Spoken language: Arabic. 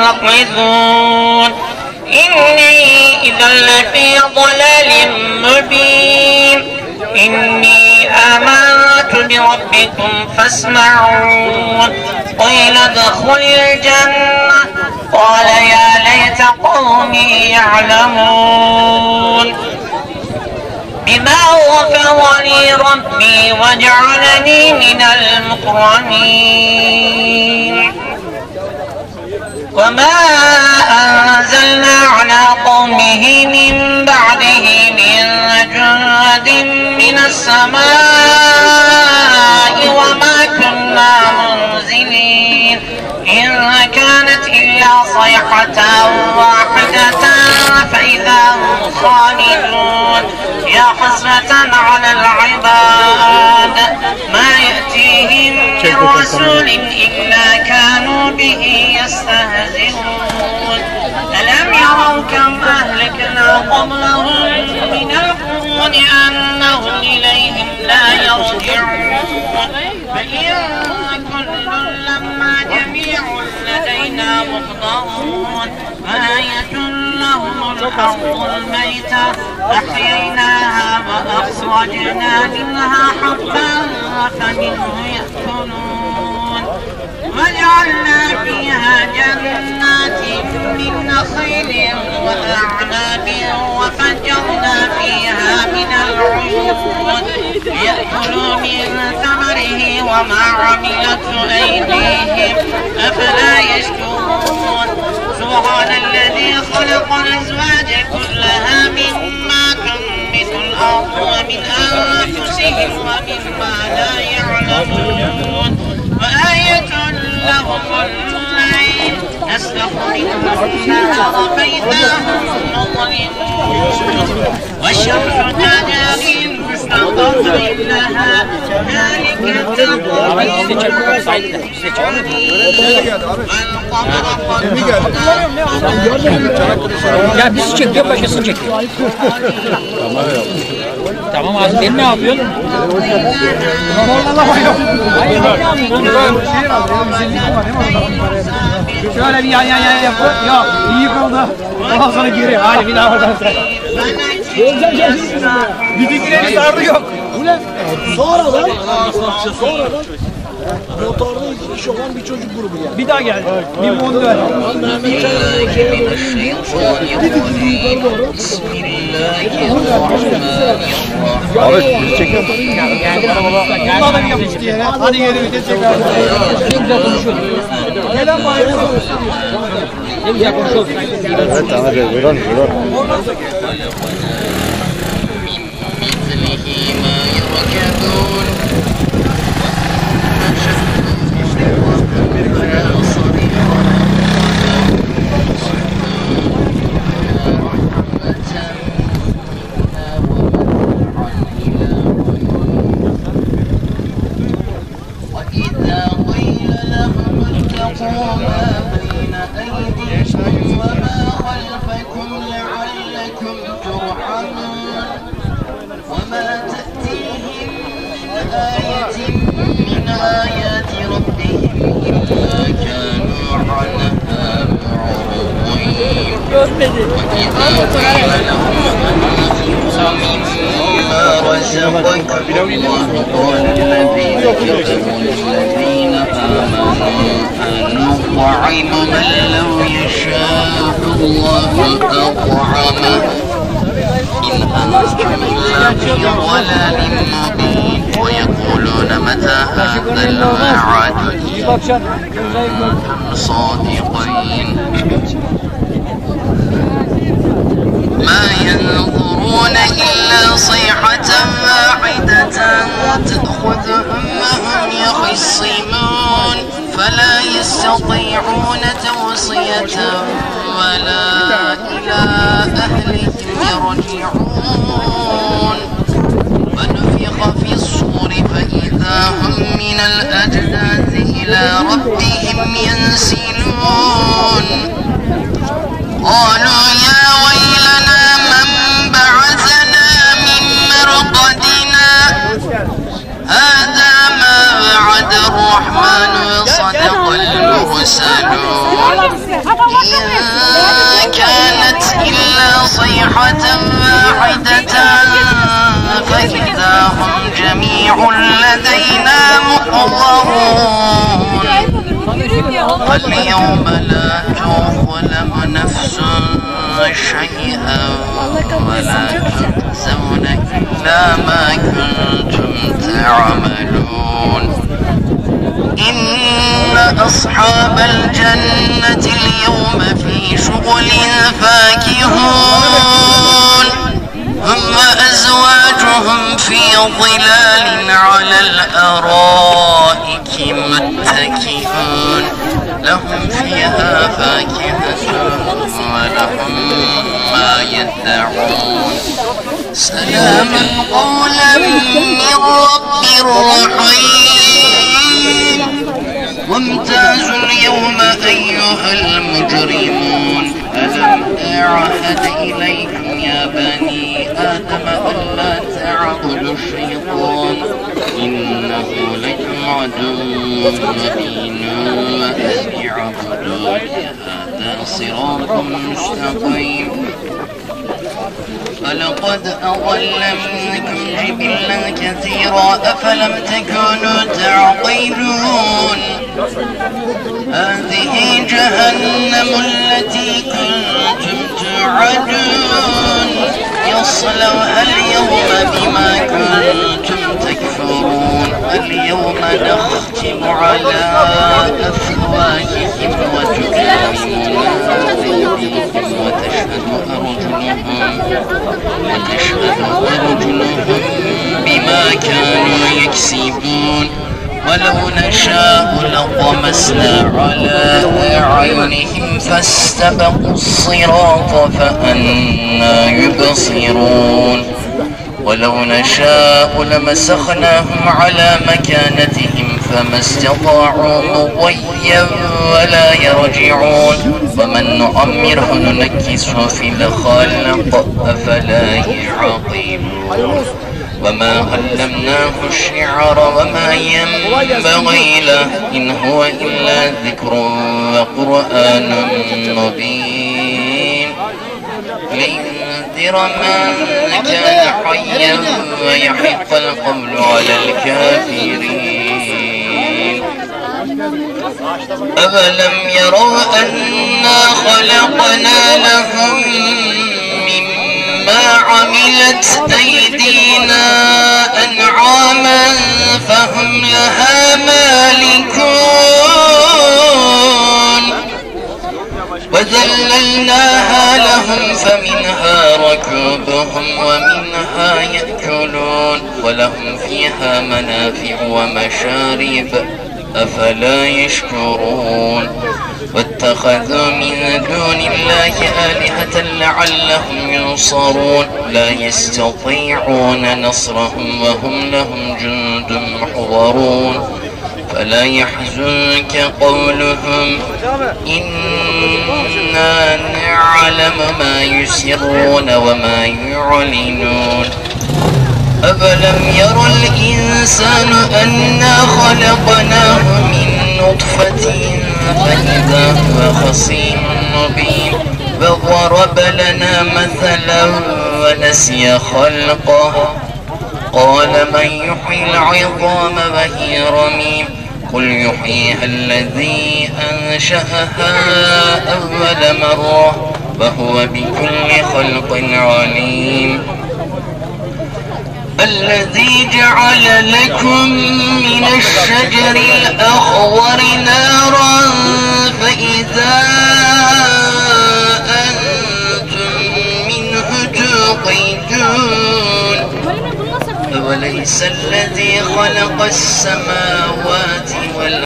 ينقذون إني إذا لفي ضلال مبين إني آمنت بربكم فاسمعون قيل ادخل الجنة قال يا ليت قومي يعلمون بما غفر لي ربي وجعلني من المكرمين وما أنزلنا على قومه من بعده من جند من السماء وما كنا منزلين إن كانت إلا صيحة واحدة فإذا هم خالدون يا حسرة على العباد ما يأتيهم من رسول إلا كانوا به يستهزئون ألم يروا كم أهلكنا قبلهم من القرون أنهم إليهم لا يرجعون فإن كل لما جميع لدينا محضرون آية لهم الأرض الميتة أحييناها وأخرجنا منها حبا فمنه يأكلون وجعلنا فيها جنات من نخيل وأعناب وفجرنا فيها من العيون ليأكلوا من ثمره وما عملته أيديهم أفلا يشكرون سبحان الذي خلق الأزواج كلها مما تنبت الأرض ومن أنفسهم ومما لا يعلمون وآية لهم الليل نسلخ منه النهار فإذا هم مظلمون والشمس تجري مستقر لها ذلك تقدير والقمر قدرناه. Ya bizi çekiyor, başkasını çekiyor. Tamam abi, ben ne yapıyorsun? Şöyle bir yan yapın. Yok, iyi oldu. Ondan sonra geri. Hadi bir daha oradan sen. Bizimkilerin sardı yok. Sonradan motorda iş olan bir çocuk grubu yani. Bir daha geldi. Bir mondör. Abi bizi çekiyor musun? Bunlar da bir yapıştı yere. Hadi geri vites çeker. Ne güzel konuşuyoruz. Neden bağırıyorsun? Ne güzel konuşuyoruz. Evet tamam hadi buyurun. ويقولون متى هذا الوعد صادقين ما ينظرون إلا صيحة واحدة تأخذهم وهم يخصمون فلا يستطيعون توصية ولا إلى أهلهم يرجعون ونفخ في الصور فإذا هم من الأجداث إلى ربهم ينسلون قالوا يا ويلنا من بعثنا من مرقدنا هذا ما وعد الرحمن وصدق المرسلون صيحة واحدة فإذا هم جميع لدينا محضرون اليوم لا تظلم نفس شيئا ولا تجزون إلا ما كنتم تعملون إن أصحاب الجنة اليوم في شغل فاكهون هم وأزواجهم في ظلال على الأرائك متكئون لهم فيها فاكهة ولهم ما يدعون سلاما قولا من رب رحيم وامتازوا اليوم أيها المجرمون ألم أعهد إليكم يا بني آدم ألا تعبدوا الشيطان إنه لكم عدو مبين وأن اعبدوني هذا صراط مستقيم فلقد أضل منكم جبلا كثيرا أفلم تكونوا تعقلون هذه جهنم التي كنتم توعدون يصلوها اليوم بما كنتم تكفرون اليوم نختم على أفواههم وتكلمنا أيديهم وتشهد أرجلهم بما كانوا يكسبون ولو نشاء لطمسنا على أعينهم فاستبقوا الصراط فأنى يبصرون ولو نشاء لمسخناهم على مكانتهم فما استطاعوا مضيا ولا يرجعون ومن نؤمره ننكسه في الخلق أفلا يعقلون وما علمناه الشعر وما ينبغي له إن هو إلا ذكر وقرآن مبين لينذر من كان حيا ويحق القول على الكافرين أولم يروا أنا خلقنا لهم مما عملت أيدينا أنعاما فهم لها مالكون وذللناها لهم فمنها ركوبهم ومنها يأكلون ولهم فيها منافع ومشارب أفلا يشكرون واتخذوا من دون الله آلهة لعلهم ينصرون لا يستطيعون نصرهم وهم لهم جند محضرون فلا يحزنك قولهم إنا نعلم ما يسرون وما يعلنون أفلم ير الإنسان أنا خلقناه من نطفة فإذا هو خصيم مبين وضرب لنا مثلا ونسي خلقه قال من يحيي العظام وهي رميم قل يحييها الذي أنشأها أول مرة وهو بكل خلق عليم الذي جعل لكم من الشجر الأخضر نارا فإذا أنتم منه توقدون أوليس الذي خلق السماوات والأرض